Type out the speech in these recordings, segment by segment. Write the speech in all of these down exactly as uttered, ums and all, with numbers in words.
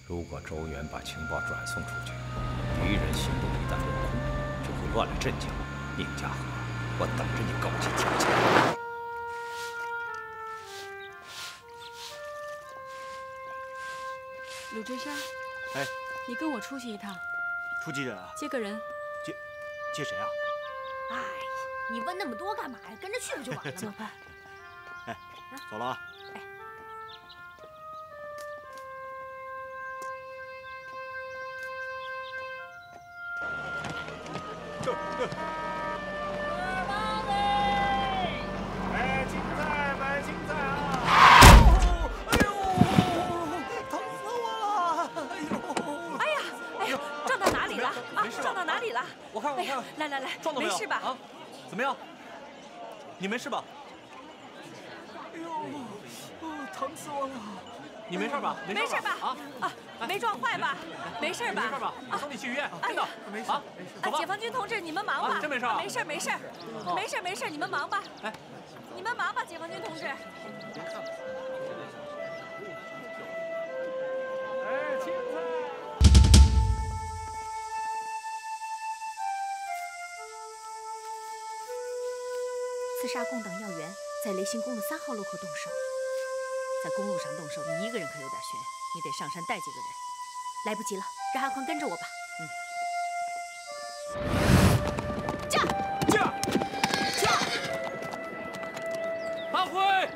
如果周元把情报转送出去，敌人行动一旦落空，就会乱了阵脚。宁家河，我等着你告诫天下。 鲁智山， 哎， 你跟我出去一趟。 出急诊啊？ 接个人。 接接谁啊？ 哎，你问那么多干嘛呀？跟着去不就完了吗？ 怎么办？ 哎，走了啊。 二毛嘞！买青菜，买青菜啊！ 哎呦，疼死我了！哎呦！ 哎呀，哎呀，撞到哪里了？啊，撞到哪里了？ 我看，我看， 来来来， 撞到没有？ 没事吧？ 啊，怎么样？你没事吧？ 哎呦，疼死我了！ 你没事吧？ 没事吧？啊啊，没撞坏吧？没事吧？ 没事吧？我送你去医院，真的，没事。啊， 走吧。解放军同志，你们忙吧。 真没事啊？ 没事没事，没事没事，你们忙吧。 哎， 你们忙吧，解放军同志。 哎，青菜。 刺杀共党要员，在雷行宫的三号路口动手。 在公路上动手，你一个人可有点悬，你得上山带几个人。来不及了，让阿宽跟着我吧。嗯。驾驾驾！阿辉，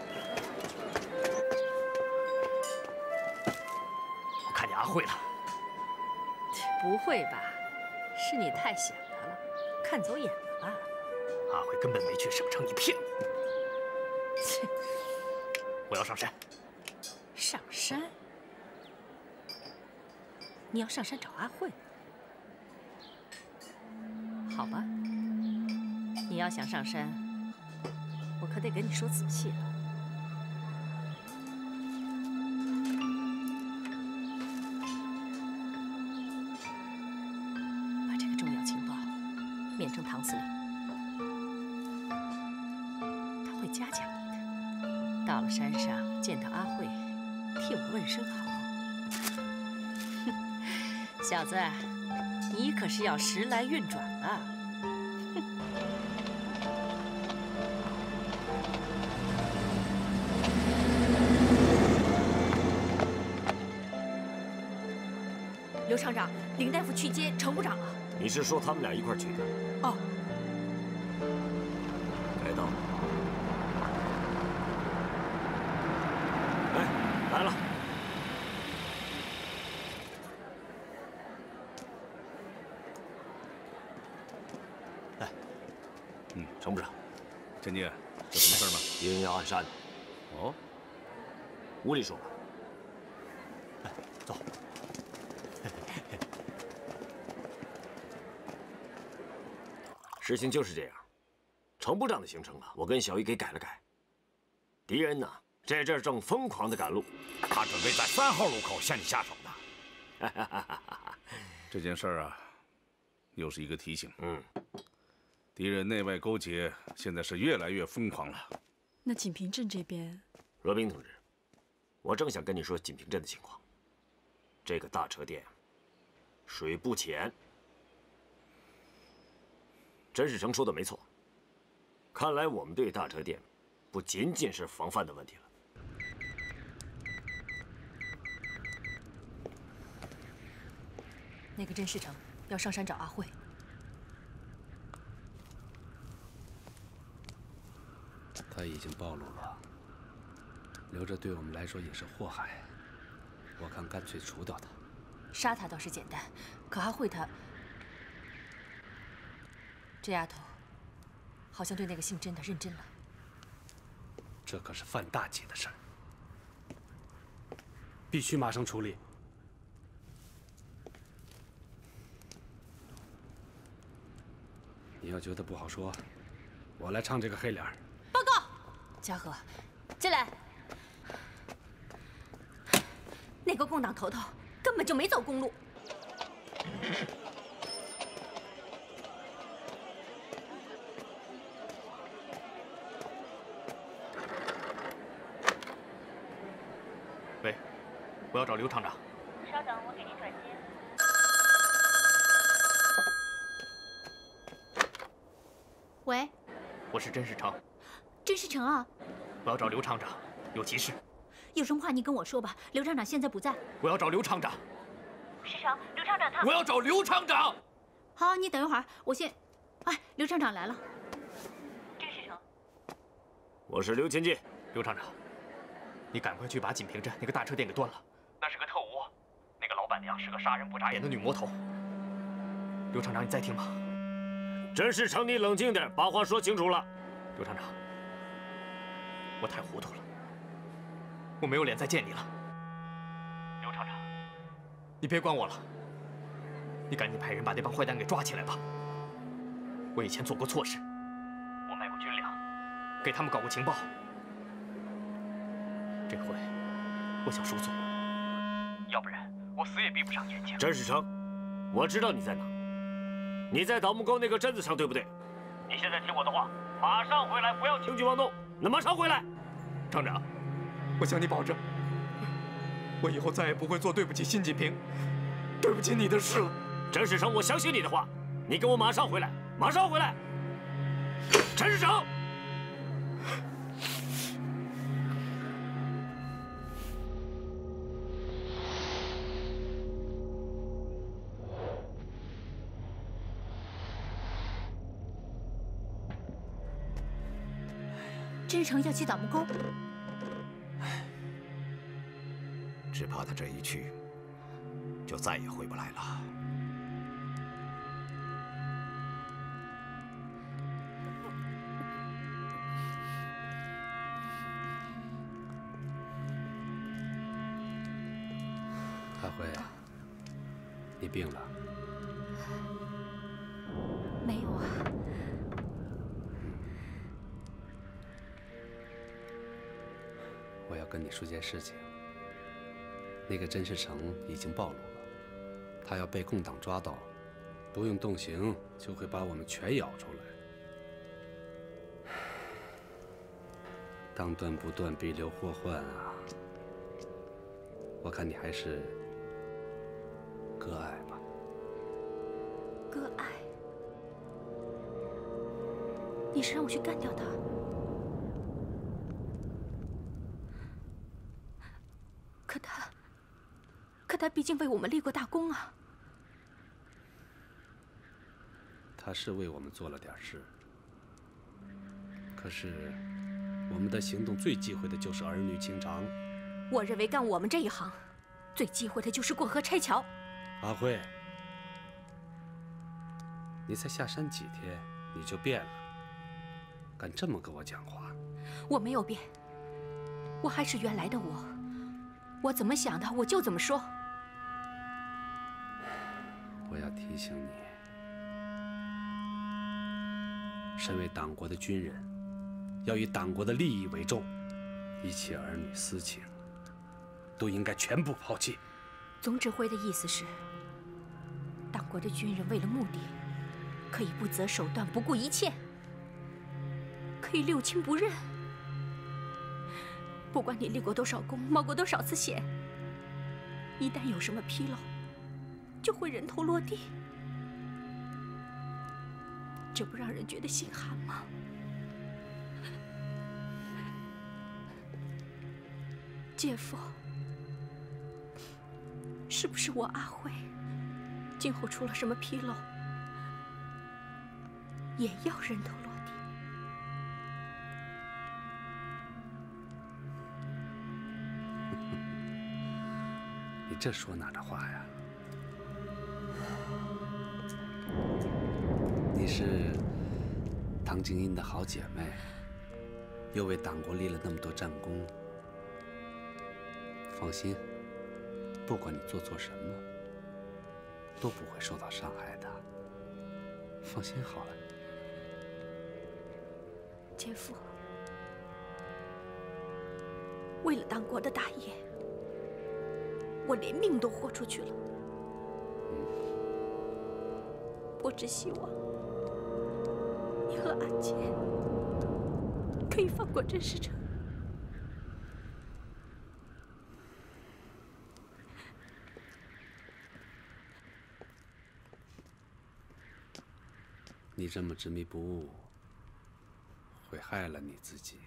我看见阿慧了。 不会吧？是你太想他了，看走眼了吧？ 阿慧根本没去省城，你骗我！ 切。 我要上山。 上山？你要上山找阿慧？好吧，你要想上山，我可得跟你说仔细了。把这个重要情报免成唐司令，他会嘉奖你。 到了山上，见到阿慧，替我问声好。哼，小子，你可是要时来运转了。哼。刘厂长，林大夫去接程部长了。 你是说他们俩一块去的？ 哦。 该到。 来了， 来， 嗯，程部长， 陈进，有什么事吗？ 敌人要暗杀你。 哦， 屋里说吧。 来，走。 事情就是这样，程部长的行程啊，我跟小玉给改了改。敌人呢？ 这阵正疯狂的赶路， 他准备在三号路口向你下手呢。这件事儿啊，又是一个提醒。 嗯， 敌人内外勾结，现在是越来越疯狂了。 那锦屏镇这边， 罗宾同志，我正想跟你说锦屏镇的情况。这个大车店水不浅，甄世成说的没错。看来我们对大车店不仅仅是防范的问题了。 那个甄世成要上山找阿慧， 他已经暴露了，留着对我们来说也是祸害。我看干脆除掉他。 杀他倒是简单，可阿慧她，这丫头好像对那个姓甄的认真了。 这可是犯大忌的事儿，必须马上处理。 你要觉得不好说，我来唱这个黑脸儿。 报告，嘉禾，进来。那个共党头头根本就没走公路。 喂，我要找刘厂长。 稍等，我给您转接。 喂， 我是甄世成。 甄世成啊， 我要找刘厂长，有急事。 有什么话你跟我说吧。刘厂长现在不在。 我要找刘厂长。 世成，刘厂长他。 我要找刘厂长。 好，你等一会儿，我先。哎，刘厂长来了。 甄世成， 我是刘勤进。 刘厂长，你赶快去把锦屏镇那个大车店给端了，那是个特务，那个老板娘是个杀人不眨眼的女魔头。刘厂长，你在听吗？ 甄世成，你冷静点，把话说清楚了。 刘厂长，我太糊涂了，我没有脸再见你了。刘厂长，你别管我了，你赶紧派人把那帮坏蛋给抓起来吧。我以前做过错事，我卖过军粮，给他们搞过情报。这回我想赎罪，要不然我死也闭不上眼睛。 甄世成，我知道你在哪，你在倒木沟那个镇子上，对不对？你现在听我的话，马上回来，不要轻举妄动。那马上回来。 厂长，我向你保证，我以后再也不会做对不起辛锦屏、对不起你的事了。 甄世成，我相信你的话，你给我马上回来，马上回来。甄世成。 甄世成要去倒木沟， 只怕他这一去，就再也回不来了。 阿辉，你病了？ 没有啊。 我要跟你说件事情。那个甄世成已经暴露了，他要被共党抓到，不用动刑就会把我们全咬出来。当断不断，必留祸患啊！我看你还是割爱吧。 割爱？你是让我去干掉他？可他，可他毕竟为我们立过大功啊。 他是为我们做了点事，可是我们的行动最忌讳的就是儿女情长。 我认为干我们这一行，最忌讳的就是过河拆桥。 阿辉，你才下山几天，你就变了，敢这么跟我讲话？ 我没有变，我还是原来的我。我怎么想的，我就怎么说。 我要提醒你，身为党国的军人，要以党国的利益为重，一切儿女私情都应该全部抛弃。 总指挥的意思是，党国的军人为了目的，可以不择手段、不顾一切，可以六亲不认。不管你立过多少功，冒过多少次险，一旦有什么纰漏，就会人头落地。这不让人觉得心寒吗？姐夫，是不是我阿辉今后出了什么纰漏，也要人头落地？ 你这说哪的话呀？你是唐静英的好姐妹，又为党国立了那么多战功。放心，不管你做错什么，都不会受到伤害的。放心好了。 姐夫，为了党国的大业，我连命都豁出去了。我只希望你和阿杰可以放过甄世成。 你这么执迷不悟，会害了你自己。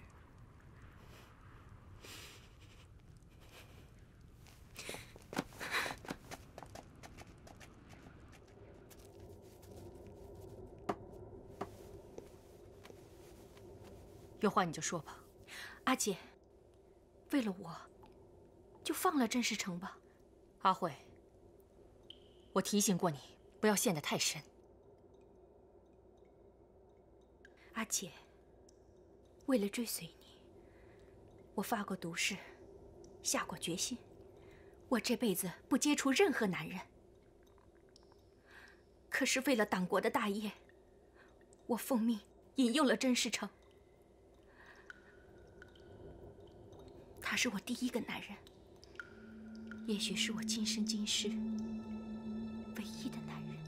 有话你就说吧，阿姐，为了我，就放了甄世成吧。 阿慧，我提醒过你，不要陷得太深。 阿姐，为了追随你，我发过毒誓，下过决心，我这辈子不接触任何男人。可是为了党国的大业，我奉命引诱了甄世成。他是我第一个男人，也许是我今生今世唯一的男人。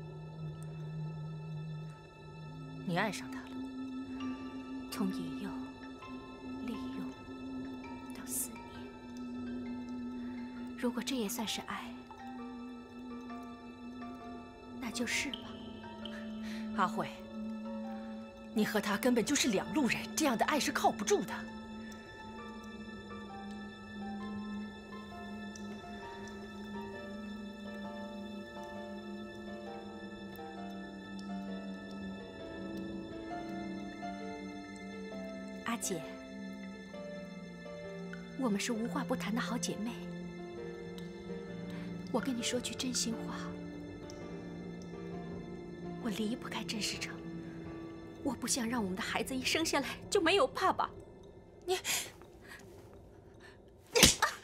你爱上他了？ 从引诱、利用到思念，如果这也算是爱，那就是吧。 阿慧，你和他根本就是两路人，这样的爱是靠不住的。 阿姐，我们是无话不谈的好姐妹。我跟你说句真心话，我离不开甄世成，我不想让我们的孩子一生下来就没有爸爸。你，你，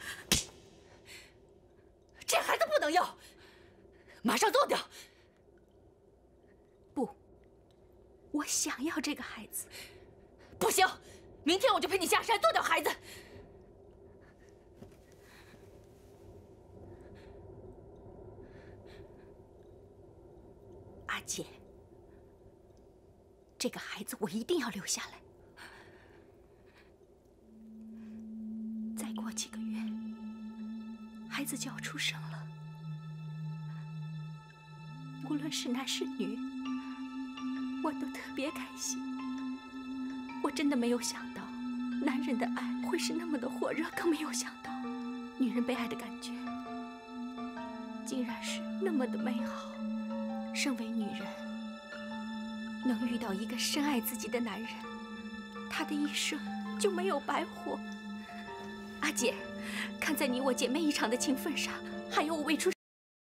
这孩子不能要，马上做掉！ 不，我想要这个孩子。 不行！明天我就陪你下山做掉孩子。 阿姐，这个孩子我一定要留下来。再过几个月，孩子就要出生了。无论是男是女，我都特别开心。我真的没有想到，男人的爱会是那么的火热，更没有想到，女人被爱的感觉，竟然是那么的美好。身为女人，能遇到一个深爱自己的男人，她的一生就没有白活。阿姐，看在你我姐妹一场的情分上，还有我未出。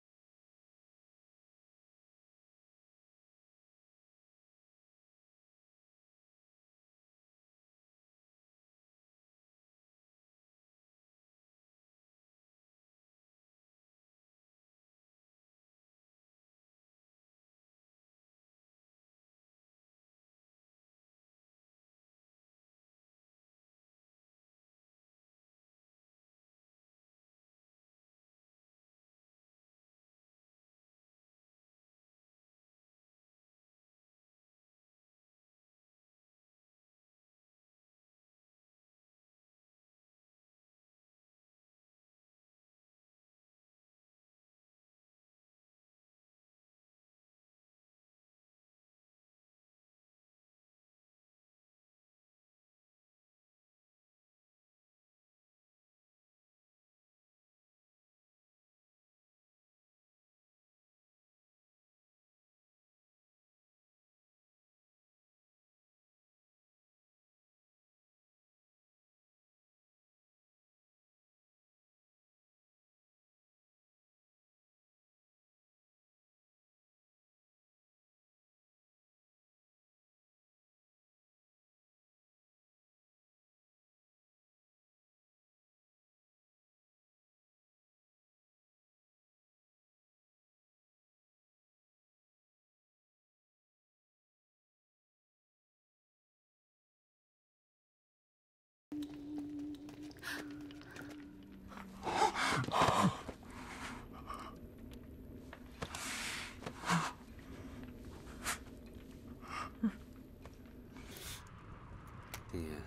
宁言，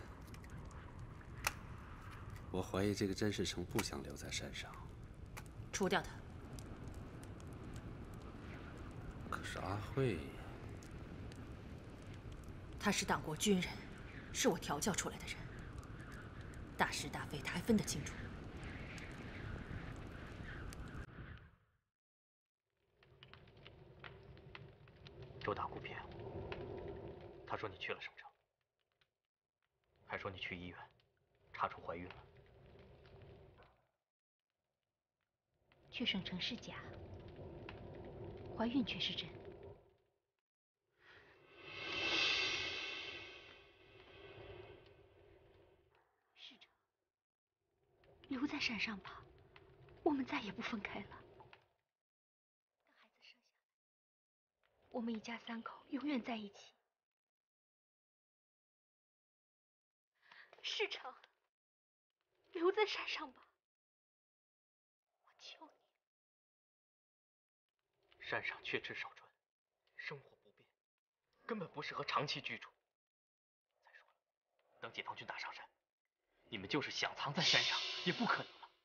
我怀疑这个甄世成不想留在山上。 除掉他。 可是阿慧， 他是党国军人，是我调教出来的人，大是大非他还分得清楚。 周大姑骗我，他说你去了省城，还说你去医院查出怀孕了。 去省城是假，怀孕却是真。市长，留在山上吧，我们再也不分开了。等孩子生下来，我们一家三口永远在一起。市长，留在山上吧，我求你。 山上缺吃少穿，生活不便，根本不适合长期居住。再说了，等解放军打上山，你们就是想藏在山上也不可能了。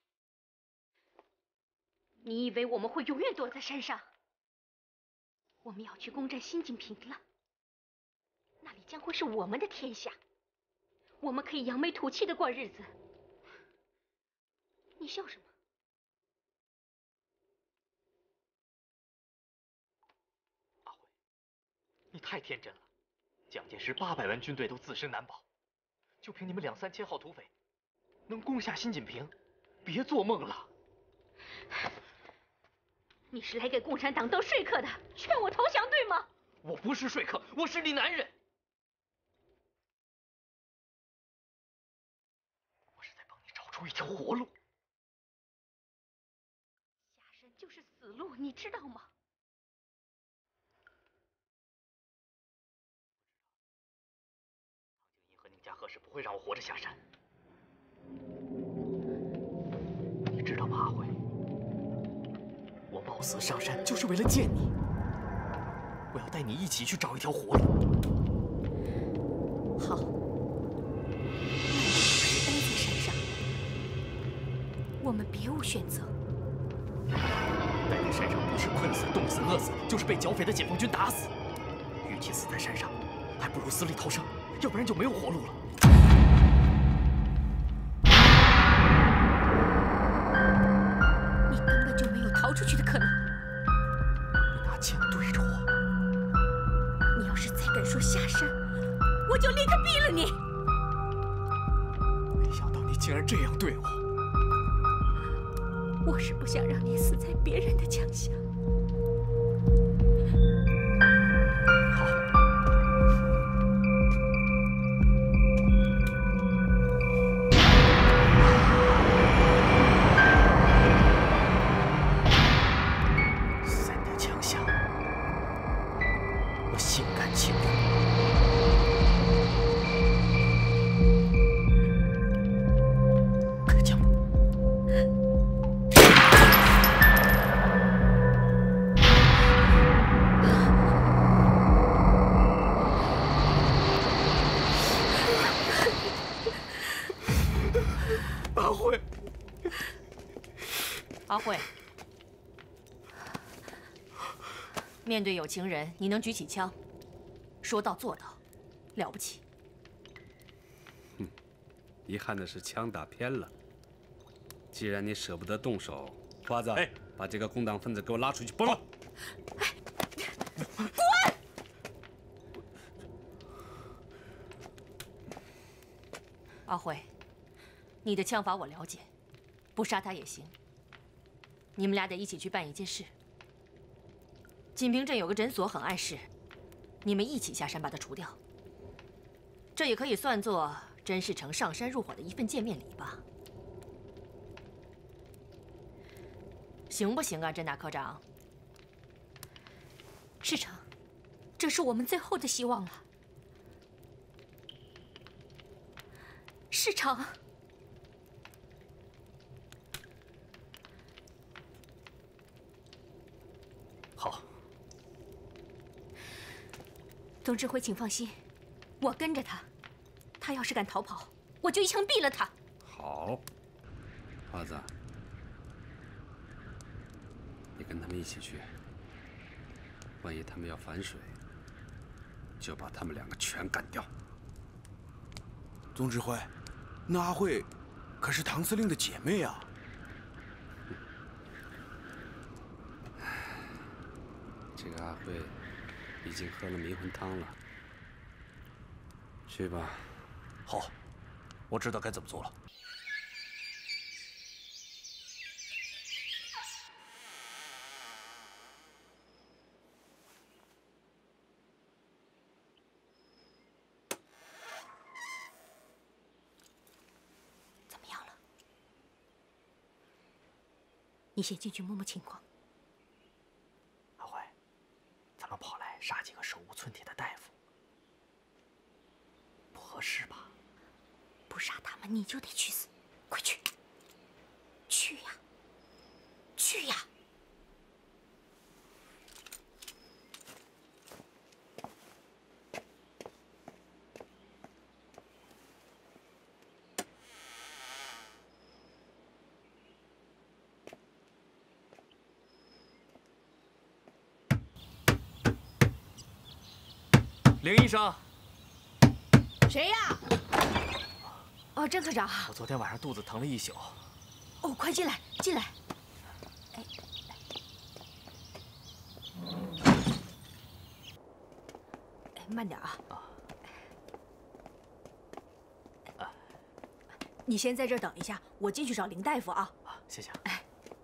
你以为我们会永远躲在山上？我们要去攻占新锦屏了，那里将会是我们的天下，我们可以扬眉吐气的过日子。你笑什么？ 阿辉，你太天真了。蒋介石八百万军队都自身难保，就凭你们两三千号土匪，能攻下新锦屏？别做梦了！ 你是来给共产党当说客的，劝我投降，对吗？ 我不是说客，我是你男人。我是在帮你找出一条活路。 下山就是死路，你知道吗？ 唐静怡和宁家贺是不会让我活着下山。你知道吗，阿辉？我冒死上山就是为了见你，我要带你一起去找一条活路。 好，那你就是待在山上，我们别无选择。 待在山上不是困死、冻死、饿死，就是被剿匪的解放军打死。与其死在山上，还不如死里逃生，要不然就没有活路了。 你根本就没有逃出去的可能。 你拿枪对着我， 你要是再敢说下山，我就立刻毙了你！ 没想到你竟然这样对我。 我是不想让你死在别人的枪下。 在你的枪下，我心甘情愿。开枪吧！阿辉， 阿慧，面对有情人，你能举起枪，说到做到，了不起。 遗憾的是，枪打偏了。既然你舍不得动手，花子， 哎， 把这个共党分子给我拉出去，崩了！ 滚！ 阿慧，你的枪法我了解，不杀他也行。你们俩得一起去办一件事。锦屏镇有个诊所很碍事，你们一起下山把它除掉。这也可以算作甄士诚上山入伙的一份见面礼吧。行不行啊，甄大科长？ 市长，这是我们最后的希望了。市长， 好。 董志辉，请放心，我跟着他。他要是敢逃跑，我就一枪毙了他。 好，花子，你跟他们一起去。万一他们要反水， 就把他们两个全干掉。 总指挥，那阿慧可是唐司令的姐妹啊！ 这个阿慧已经喝了迷魂汤了。去吧。 好，我知道该怎么做了。 你先进去摸摸情况。 阿慧，咱们跑来杀几个手无寸铁的大夫，不合适吧？ 不杀他们，你就得去死！快去！去呀！去呀！ 林医生， 谁呀？哦，郑科长。 我昨天晚上肚子疼了一宿。 哦，快进来，进来。哎，哎，慢点啊。啊。你先在这儿等一下，我进去找林大夫啊。 啊，谢谢。 哎。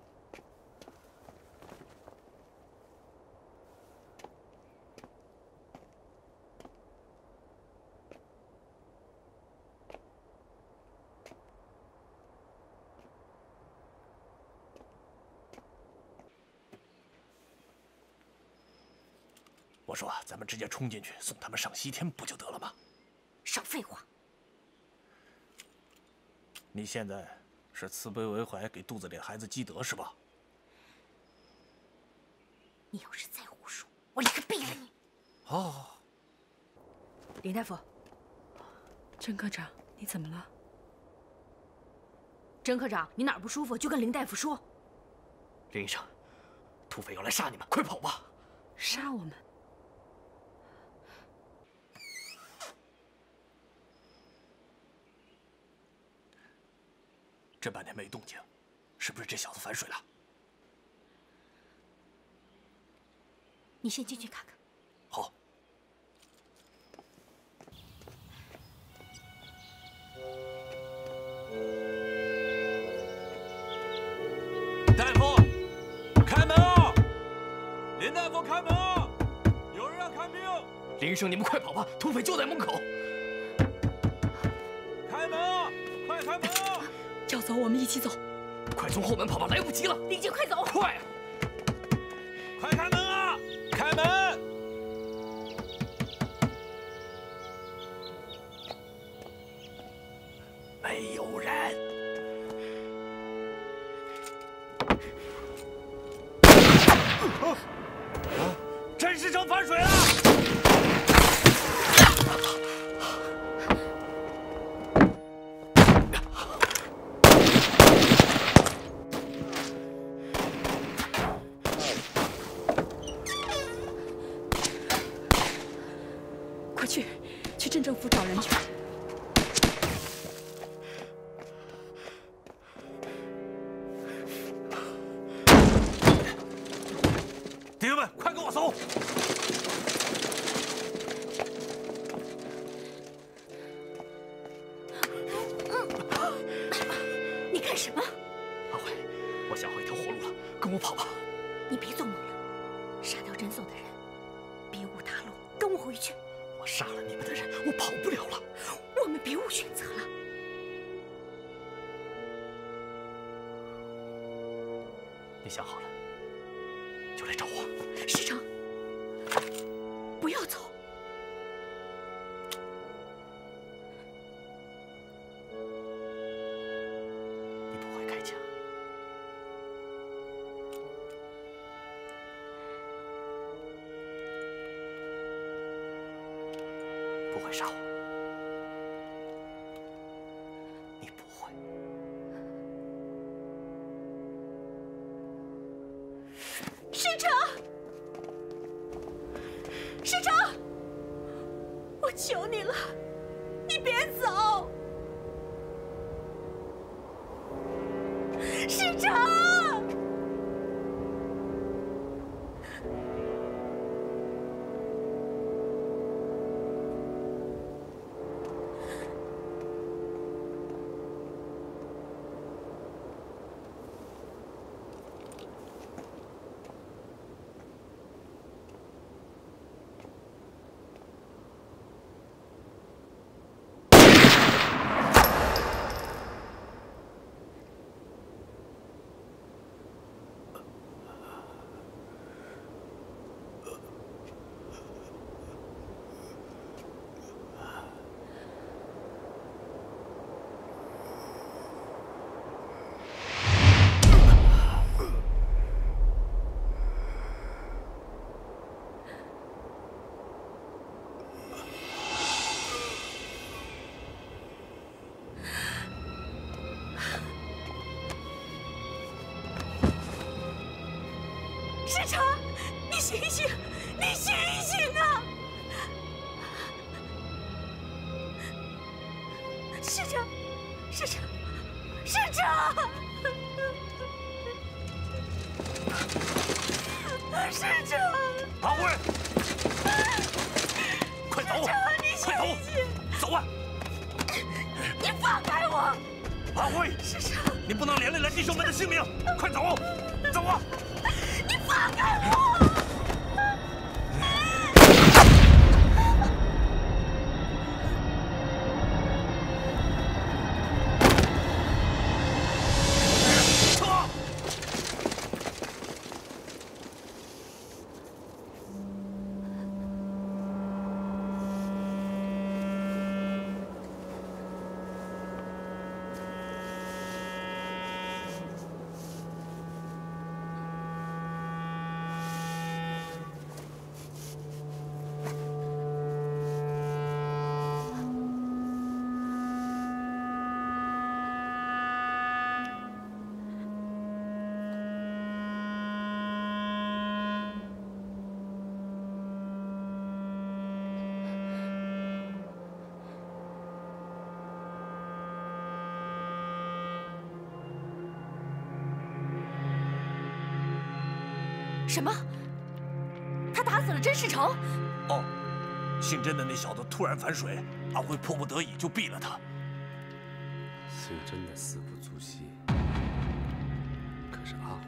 我说，咱们直接冲进去，送他们上西天不就得了吗？ 少废话！ 你现在是慈悲为怀，给肚子里的孩子积德是吧？ 你要是再胡说，我立刻毙了你！ 哦， 林大夫， 郑科长，你怎么了？ 郑科长，你哪儿不舒服就跟林大夫说。 林医生，土匪要来杀你们，快跑吧！ 杀我们？ 这半天没动静，是不是这小子反水了？ 你先进去看看。 好。大夫，开门啊！林大夫，开门啊！有人要看病。 林医生，你们快跑吧，土匪就在门口。 开门啊！快开门啊！ 要走，我们一起走。 快从后门跑吧，来不及了！ 林姐，快走！ 快！ 快开门啊！开门！没有人。甄士成反水了！ 快去，去镇政府找人去。 弟兄们，快跟我走！ 你干什么？ 阿慧，我想好一条活路了，跟我跑吧。 你别做梦了，杀掉甄颂的人，别无他路，跟我回去。 我杀了你们的人，我跑不了了。 我们别无选择了。 你想好了，就来找我。 师成，不要走。 你不会开枪。不会杀我，你不会。 师成，师成， 我求你了，你别走，世成。 世成，你醒醒，你醒醒啊！世成，世成，世成，世成！ 阿慧，快走！快走！走啊！ 你放开我！ 阿慧， 世成， 你不能连累了弟兄们的性命！快走！走啊！ 放开我！ 撤！ 什么？他打死了甄世成？ 哦，姓甄的那小子突然反水，阿辉迫不得已就毙了他。 姓甄的死不足惜，可是阿辉，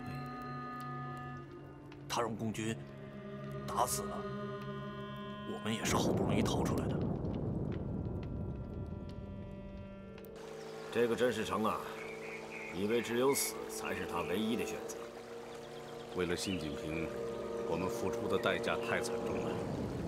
他让共军打死了，我们也是好不容易逃出来的。这个甄世成啊，以为只有死才是他唯一的选择。 为了辛锦平，我们付出的代价太惨重了。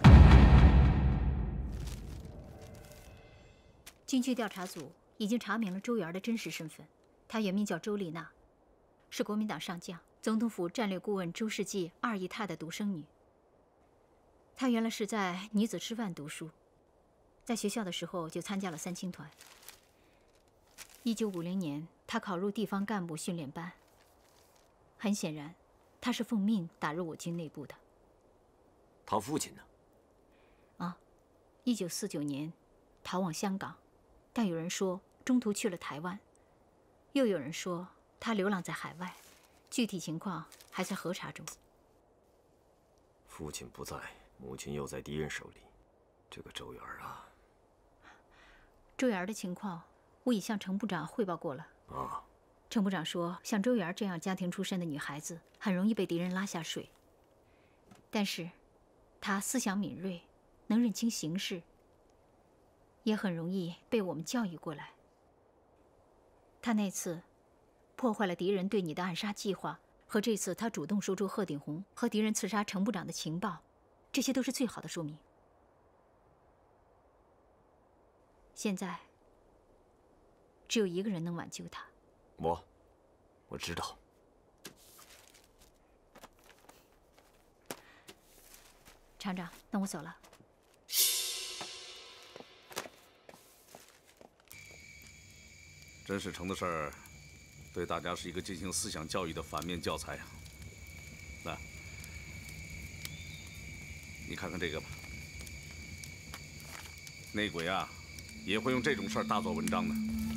军区调查组已经查明了周元的真实身份，她原名叫周丽娜，是国民党上将、总统府战略顾问周世济二姨太的独生女。她原来是在女子师范读书，在学校的时候就参加了三青团。一九五零年，她考入地方干部训练班。很显然。 他是奉命打入我军内部的。 他父亲呢？ 啊，一九四九年逃往香港，但有人说中途去了台湾，又有人说他流浪在海外，具体情况还在核查中。 父亲不在，母亲又在敌人手里，这个周元啊， 周元的情况，我已向程部长汇报过了。 啊。 程部长说，像周元这样家庭出身的女孩子，很容易被敌人拉下水。但是，她思想敏锐，能认清形势，也很容易被我们教育过来。她那次破坏了敌人对你的暗杀计划，和这次她主动说出贺鼎红和敌人刺杀程部长的情报，这些都是最好的说明。现在，只有一个人能挽救她。 我，我知道。 厂长，那我走了。 甄世成的事儿，对大家是一个进行思想教育的反面教材啊。来，你看看这个吧。 内鬼啊，也会用这种事儿大做文章的。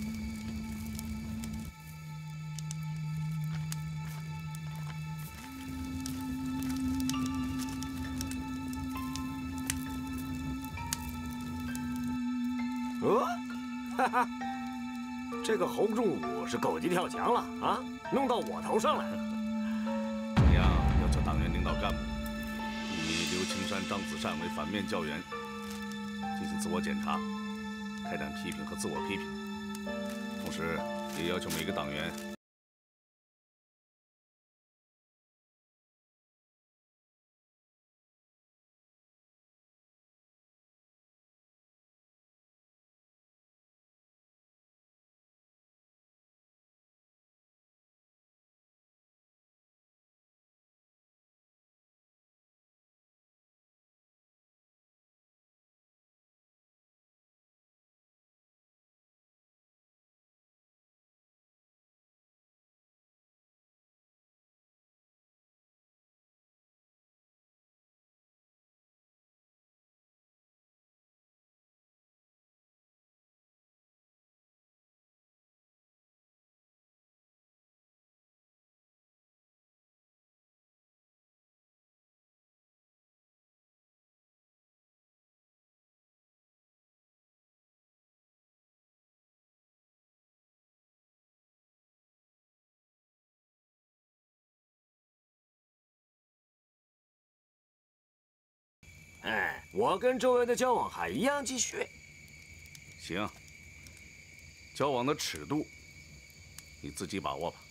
哦，哈哈，这个侯仲武是狗急跳墙了啊，弄到我头上来了。 怎样要求党员领导干部以刘青山、张子善为反面教员，进行自我检查，开展批评和自我批评，同时也要求每个党员。 哎，我跟周围的交往还一样继续。 行，交往的尺度你自己把握吧。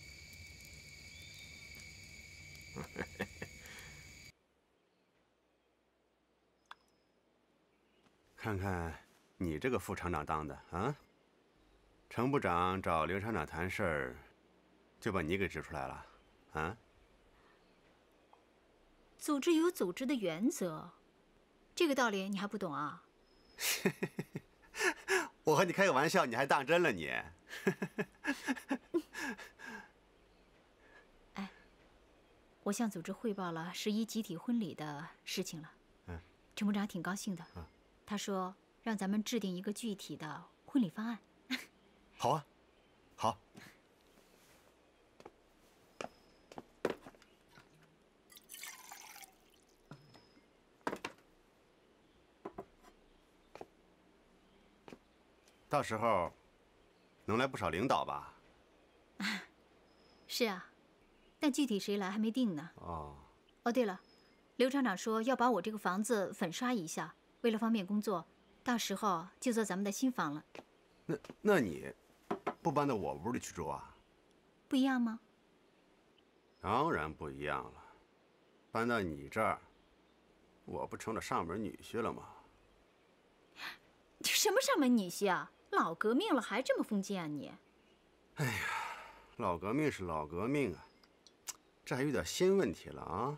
看看你这个副厂长当的啊！程部长找刘厂长谈事儿，就把你给指出来了，啊？ 组织有组织的原则。 这个道理你还不懂啊？ 我和你开个玩笑，你还当真了你？ 哎，我向组织汇报了十一集体婚礼的事情了。嗯，陈部长挺高兴的。嗯，他说让咱们制定一个具体的婚礼方案。 好啊，好。 到时候能来不少领导吧？ 是啊，但具体谁来还没定呢。 哦。 哦，对了，刘厂长说要把我这个房子粉刷一下，为了方便工作，到时候就做咱们的新房了。 那那你不搬到我屋里去住啊？ 不一样吗？ 当然不一样了，搬到你这儿，我不成了上门女婿了吗？ 什么上门女婿啊？ 老革命了还这么封建啊你！ 哎呀，老革命是老革命啊，这还有点新问题了啊！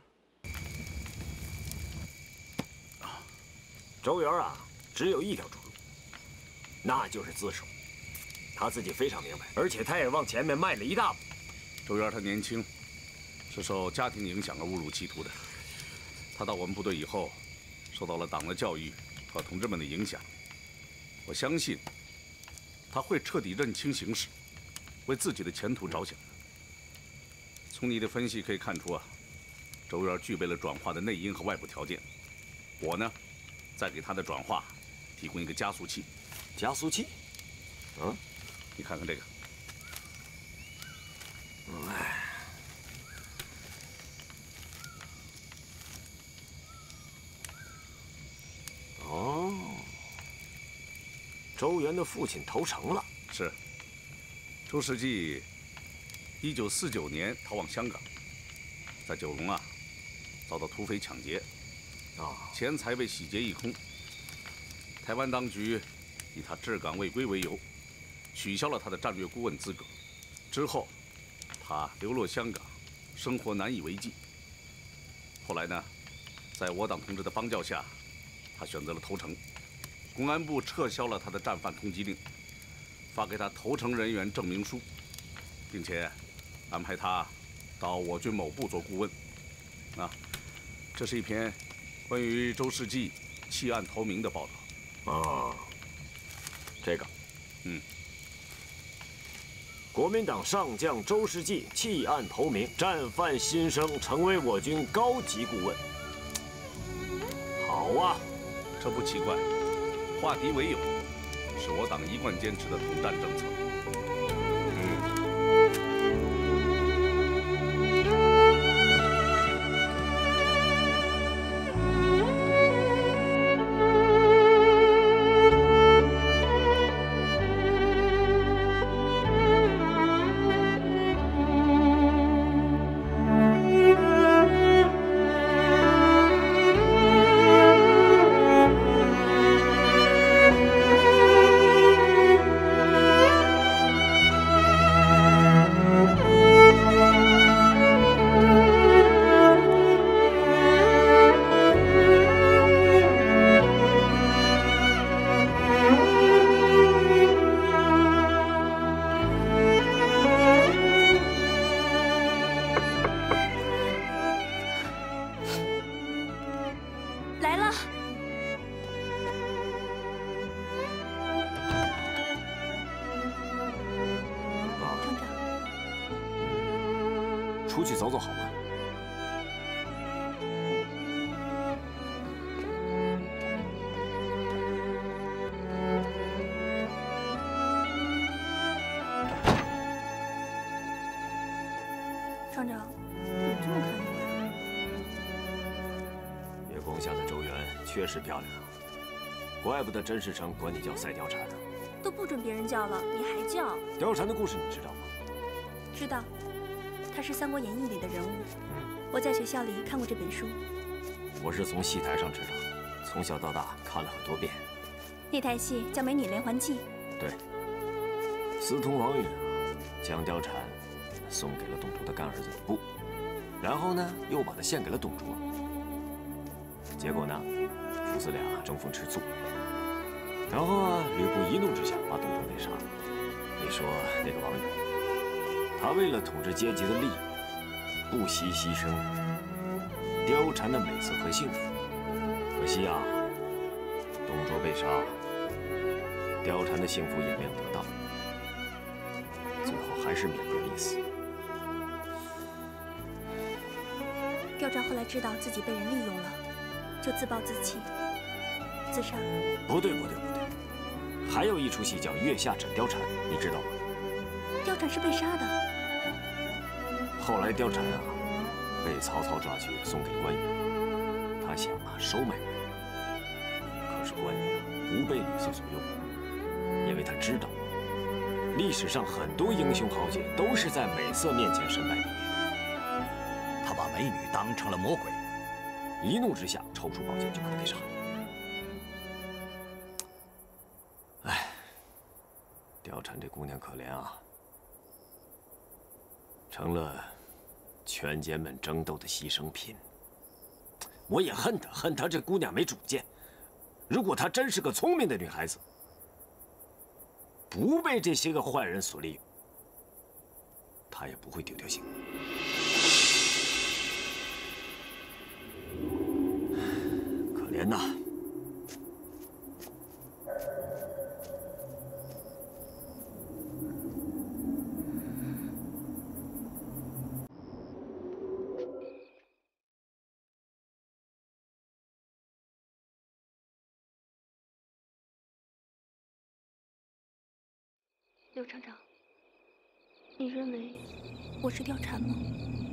周元啊，只有一条出路，那就是自首。他自己非常明白，而且他也往前面迈了一大步。 周元他年轻，是受家庭影响而误入歧途的。他到我们部队以后，受到了党的教育和同志们的影响。我相信。 他会彻底认清形势，为自己的前途着想。从你的分析可以看出啊，周元具备了转化的内因和外部条件。我呢，再给他的转化提供一个加速器。 加速器？嗯， 你看看这个。 哎。哦。 周元的父亲投诚了。 是。周世济，一九四九年逃往香港，在九龙啊，遭到土匪抢劫，啊，钱财被洗劫一空。台湾当局以他治港未归为由，取消了他的战略顾问资格。之后，他流落香港，生活难以为继。后来呢，在我党同志的帮教下，他选择了投诚。 公安部撤销了他的战犯通缉令，发给他投诚人员证明书，并且安排他到我军某部做顾问。啊，这是一篇关于周世济弃暗投明的报道。 哦， 这个， 嗯。 国民党上将周世济弃暗投明，战犯新生，成为我军高级顾问。好啊， 这不奇怪，化敌为友是我党一贯坚持的统战政策。 来了。 厂长，出去走走好吗？ 厂长，你这么看我呀？ 月光下的周原确实漂亮啊，怪不得甄士成管你叫赛貂蝉呢。 都不准别人叫了，你还叫？ 貂蝉的故事你知道吗？ 知道，他是《三国演义》里的人物。我在学校里看过这本书。 我是从戏台上知道，从小到大看了很多遍。 那台戏叫《美女连环计》。 对，司徒王允啊，将貂蝉送给了董卓的干儿子吕布，然后呢，又把她献给了董卓。结果呢，父子俩争风吃醋，然后啊，吕布一怒之下把董卓给杀了。你说那个王允，他为了统治阶级的利益，不惜牺牲貂蝉的美色和幸福。可惜啊，董卓被杀，貂蝉的幸福也没有得到，最后还是免不了一死。 貂蝉后来知道自己被人利用了，就自暴自弃，自杀。 不对，不对，不对，还有一出戏叫《月下斩貂蝉》，你知道吗？ 貂蝉是被杀的。 后来貂蝉啊，被曹操抓去送给关羽，他想啊收买关羽，可是关羽啊不被女色所用，因为他知道，历史上很多英雄豪杰都是在美色面前身败名裂的。 他把美女当成了魔鬼， 一怒之下抽出宝剑就把他给杀了。哎，貂蝉这姑娘可怜啊，成了权奸们争斗的牺牲品。我也恨她，恨她这姑娘没主见。如果她真是个聪明的女孩子，不被这些个坏人所利用，她也不会丢掉性命。可怜呐！ 刘厂长，你认为我是貂蝉吗？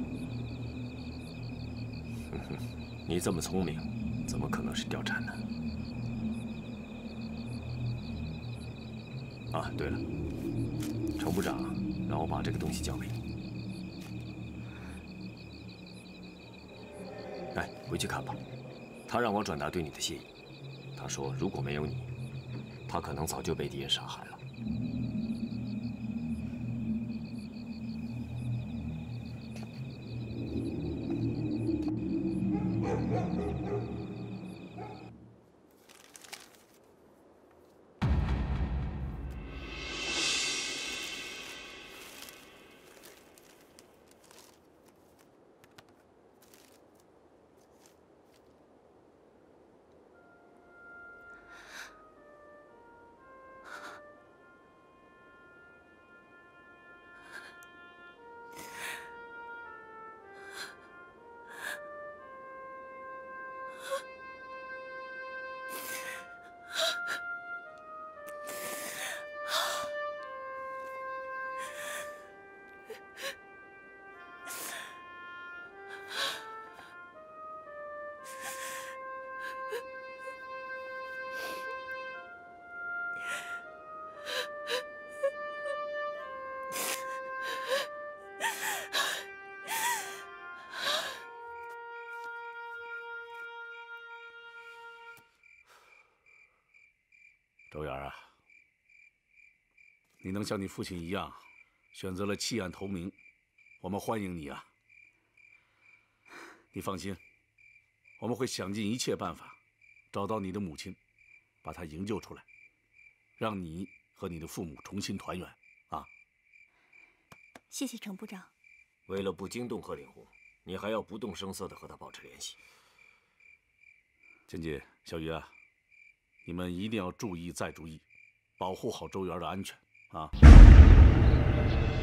哼哼，你这么聪明，怎么可能是貂蝉呢？啊，对了，程部长让我把这个东西交给你。哎，回去看吧。他让我转达对你的谢意。他说，如果没有你，他可能早就被敌人杀害了。 周元啊，你能像你父亲一样，选择了弃暗投明，我们欢迎你啊！你放心，我们会想尽一切办法，找到你的母亲，把她营救出来，让你和你的父母重新团圆啊！ 谢谢程部长。 为了不惊动贺令狐，你还要不动声色地和他保持联系。 千金、小鱼啊，你们一定要注意再注意，保护好周元的安全啊！